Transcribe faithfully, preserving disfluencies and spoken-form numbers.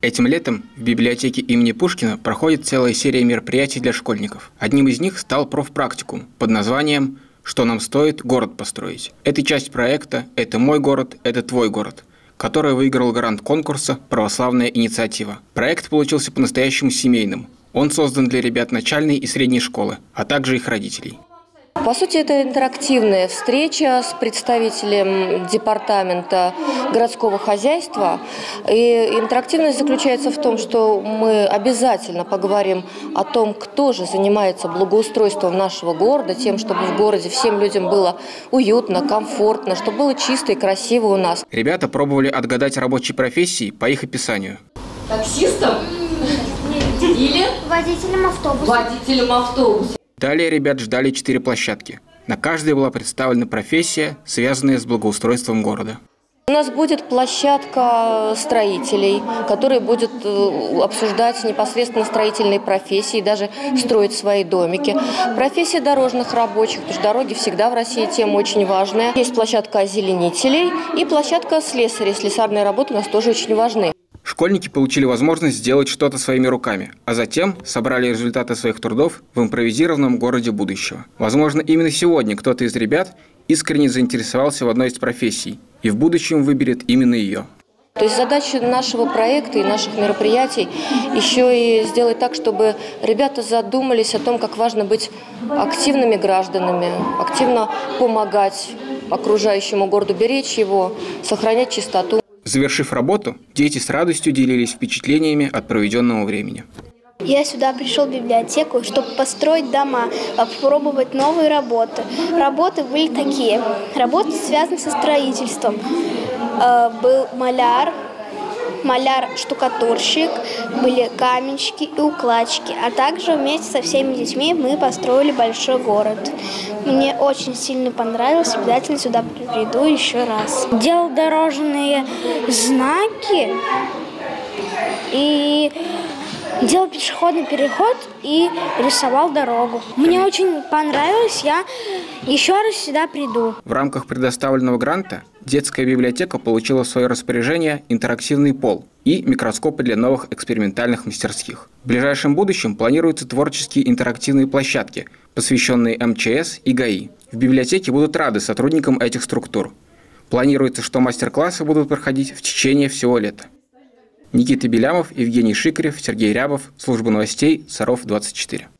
Этим летом в библиотеке имени Пушкина проходит целая серия мероприятий для школьников. Одним из них стал профпрактикум под названием «Что нам стоит город построить?». Это часть проекта «Это мой город, это твой город», который выиграл грант конкурса «Православная инициатива». Проект получился по-настоящему семейным. Он создан для ребят начальной и средней школы, а также их родителей. По сути, это интерактивная встреча с представителем департамента городского хозяйства. И интерактивность заключается в том, что мы обязательно поговорим о том, кто же занимается благоустройством нашего города, тем, чтобы в городе всем людям было уютно, комфортно, чтобы было чисто и красиво у нас. Ребята пробовали отгадать рабочие профессии по их описанию. Таксистом? Или? Водителем автобуса. Водителем автобуса. Далее ребят ждали четыре площадки. На каждой была представлена профессия, связанная с благоустройством города. У нас будет площадка строителей, которая будет обсуждать непосредственно строительные профессии, даже строить свои домики. Профессия дорожных рабочих, потому что дороги всегда в России тема очень важная. Есть площадка озеленителей и площадка слесарей. Слесарные работы у нас тоже очень важны. Школьники получили возможность сделать что-то своими руками, а затем собрали результаты своих трудов в импровизированном городе будущего. Возможно, именно сегодня кто-то из ребят искренне заинтересовался в одной из профессий и в будущем выберет именно ее. То есть задача нашего проекта и наших мероприятий еще и сделать так, чтобы ребята задумались о том, как важно быть активными гражданами, активно помогать окружающему городу, беречь его, сохранять чистоту. Завершив работу, дети с радостью делились впечатлениями от проведенного времени. Я сюда пришел в библиотеку, чтобы построить дома, попробовать новые работы. Работы были такие. Работы связаны со строительством. Был маляр, маляр-штукатурщик, были каменщики и укладчики. А также вместе со всеми детьми мы построили большой город. Мне очень сильно понравилось, обязательно сюда приду еще раз. Делал дорожные знаки и делал пешеходный переход и рисовал дорогу. Мне очень понравилось, я еще раз сюда приду. В рамках предоставленного гранта детская библиотека получила в свое распоряжение интерактивный пол и микроскопы для новых экспериментальных мастерских. В ближайшем будущем планируются творческие интерактивные площадки, посвященные эм че эс и ГАИ. В библиотеке будут рады сотрудникам этих структур. Планируется, что мастер-классы будут проходить в течение всего лета. Никита Белямов, Евгений Шикарев, Сергей Рябов, служба новостей Саров двадцать четыре.